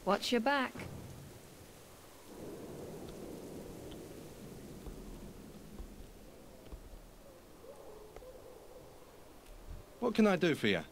Watch your back. What can I do for you?